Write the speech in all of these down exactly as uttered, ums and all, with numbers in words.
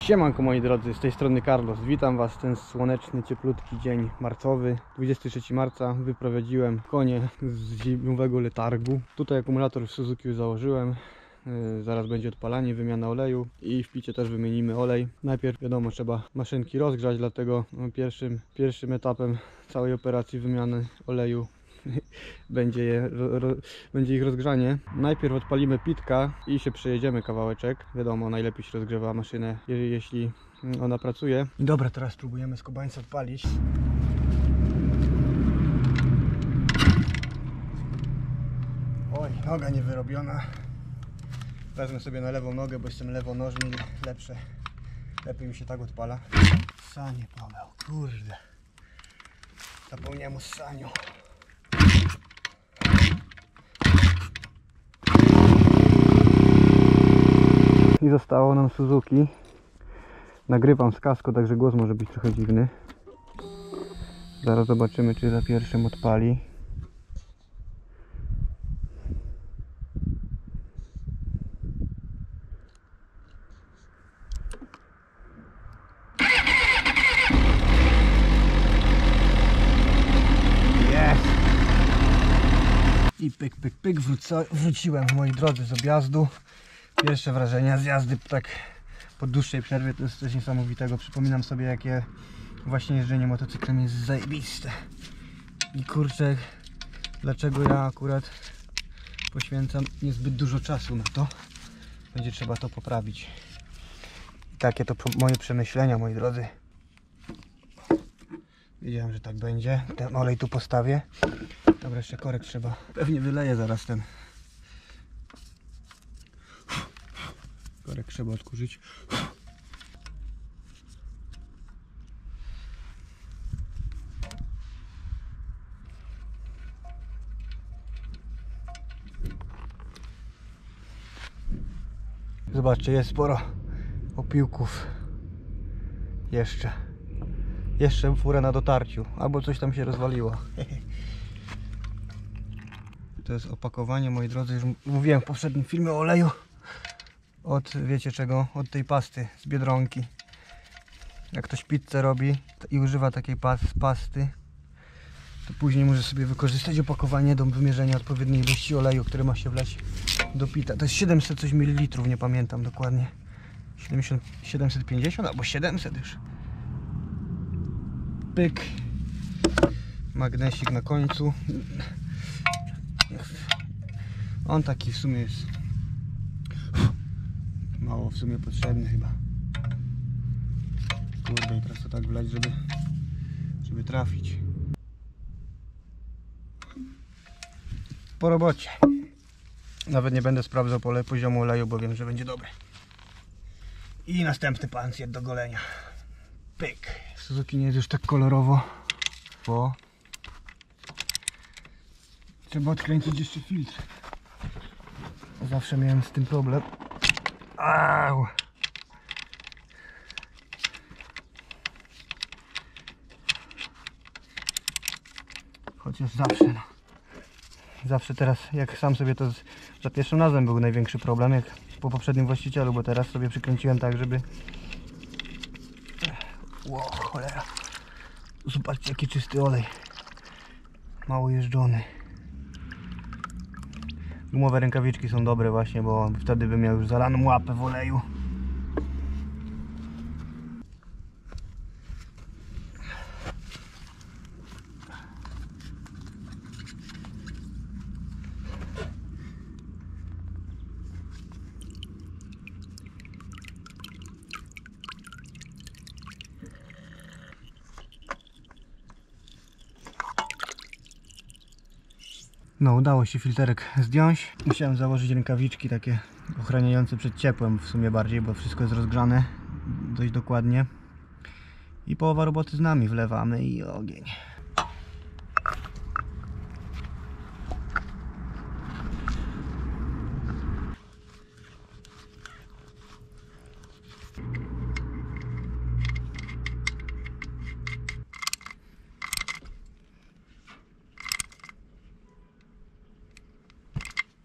Siemanko moi drodzy, z tej strony Carlos. Witam Was w ten słoneczny, cieplutki dzień marcowy. dwudziestego trzeciego marca wyprowadziłem konie z zimowego letargu. Tutaj akumulator w Suzuki już założyłem. Yy, zaraz będzie odpalanie, wymiana oleju i w picie też wymienimy olej. Najpierw wiadomo, trzeba maszynki rozgrzać, dlatego no, pierwszym, pierwszym etapem całej operacji wymiany oleju będzie, je, ro, ro, będzie ich rozgrzanie. Najpierw odpalimy pitka i się przejedziemy kawałeczek. Wiadomo, najlepiej się rozgrzewa maszynę, jeśli ona pracuje. Dobra, teraz spróbujemy skubańca odpalić. Oj, noga niewyrobiona. Wezmę sobie na lewą nogę, bo jestem lewonożny, lepsze. Lepiej mi się tak odpala. Sanie Paweł, kurde. Zapomniałem o ssaniu. I zostało nam Suzuki. Nagrywam z kasku, także głos może być trochę dziwny. Zaraz zobaczymy, czy za pierwszym odpali. Jest! I pyk, pyk, pyk, wróca, wróciłem, moi drodzy, z objazdu. Pierwsze wrażenia z jazdy tak po dłuższej przerwie to jest coś niesamowitego. Przypominam sobie, jakie właśnie jeżdżenie motocyklem jest zajebiste. I kurczę, dlaczego ja akurat poświęcam niezbyt dużo czasu na to. Będzie trzeba to poprawić. I takie to moje przemyślenia, moi drodzy. Wiedziałem, że tak będzie. Ten olej tu postawię. Dobra, jeszcze korek trzeba. Pewnie wyleję zaraz ten. Korek trzeba odkurzyć. Zobaczcie, jest sporo opiłków. Jeszcze. Jeszcze fura na dotarciu. Albo coś tam się rozwaliło. To jest opakowanie, moi drodzy. Już mówiłem w poprzednim filmie o oleju. Od, wiecie czego? Od tej pasty z Biedronki. Jak ktoś pizzę robi i używa takiej pas, pasty, to później może sobie wykorzystać opakowanie do wymierzenia odpowiedniej ilości oleju, który ma się wlać do pita. To jest siedemset coś mililitrów, nie pamiętam dokładnie. siedemdziesiąt, siedemset pięćdziesiąt albo siedemset już. Pyk. Magnesik na końcu. On taki w sumie jest mało w sumie potrzebny chyba. Kurde, i teraz to tak wlać, żeby, żeby trafić. Po robocie. Nawet nie będę sprawdzał pole poziomu oleju, bo wiem, że będzie dobry. I następny pancjat do golenia. Pyk. Suzuki nie jest już tak kolorowo, bo trzeba odkręcić jeszcze filtr. Zawsze miałem z tym problem. Au. Chociaż zawsze, no. Zawsze teraz, jak sam sobie to z, za pierwszym razem był największy problem, jak po poprzednim właścicielu, bo teraz sobie przykręciłem tak, żeby... Ło, cholera. Zobaczcie, jaki czysty olej. Mało jeżdżony. Gumowe rękawiczki są dobre właśnie, bo wtedy bym miał już zalaną łapę w oleju. No, udało się filterek zdjąć. Musiałem założyć rękawiczki takie ochraniające przed ciepłem w sumie bardziej, bo wszystko jest rozgrzane dość dokładnie. I połowa roboty z nami, wlewamy i ogień.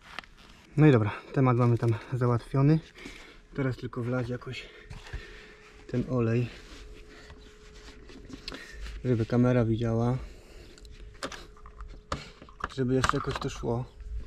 No i dobra, temat mamy tam załatwiony. Teraz tylko wlać jakoś ten olej, żeby kamera widziała, żeby jeszcze jakoś to szło.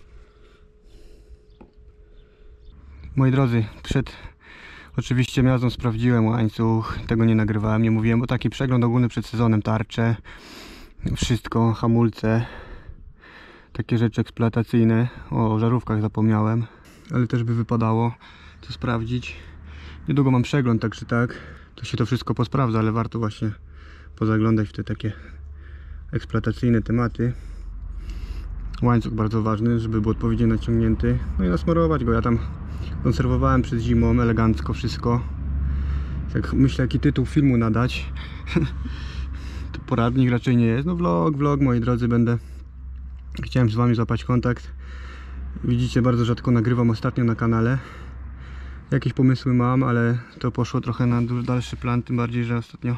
Moi drodzy, przed oczywiście miazdą sprawdziłem łańcuch, tego nie nagrywałem, nie mówiłem, bo taki przegląd ogólny przed sezonem, tarcze, wszystko, hamulce, takie rzeczy eksploatacyjne. O żarówkach zapomniałem, ale też by wypadało to sprawdzić. Niedługo mam przegląd, także tak, to się to wszystko posprawdza, ale warto właśnie pozaglądać w te takie eksploatacyjne tematy. Łańcuch bardzo ważny, żeby był odpowiednio naciągnięty, no i nasmarować go. Ja tam konserwowałem przed zimą elegancko wszystko. Jak myślę, jaki tytuł filmu nadać, to poradnik raczej nie jest. No vlog, vlog, moi drodzy, będę chciałem z wami złapać kontakt. Widzicie, bardzo rzadko nagrywam ostatnio na kanale. Jakieś pomysły mam, ale to poszło trochę na dalszy plan, tym bardziej, że ostatnio,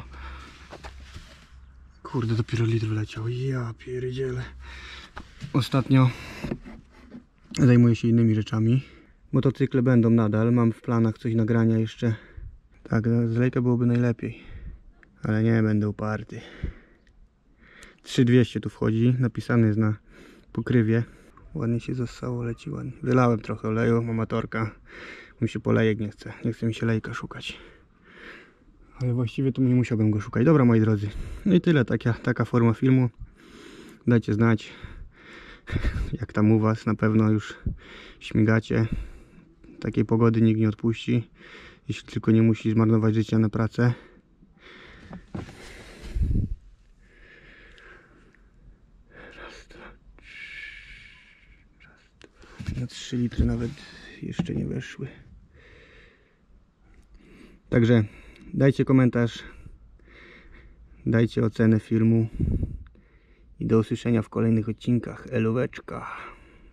kurde, dopiero litr wleciał, ja pierdzielę. Ostatnio zajmuję się innymi rzeczami. Motocykle będą nadal, mam w planach coś nagrania jeszcze. Tak, zlejka byłoby najlepiej, ale nie, będę uparty. trzy dwieście tu wchodzi, napisany jest na pokrywie. Ładnie się zastało, leci ładnie. Wylałem trochę oleju, amatorka. Mi się polejek nie chce, nie chce mi się lejka szukać. Ale właściwie to nie musiałbym go szukać. Dobra, moi drodzy, no i tyle, taka, taka forma filmu. Dajcie znać, jak tam u was, na pewno już śmigacie. Takiej pogody nikt nie odpuści, jeśli tylko nie musi zmarnować życia na pracę. Raz, dwa, raz, dwa. Na trzy litry nawet jeszcze nie weszły. Także dajcie komentarz, dajcie ocenę filmu i do usłyszenia w kolejnych odcinkach. Elóweczka.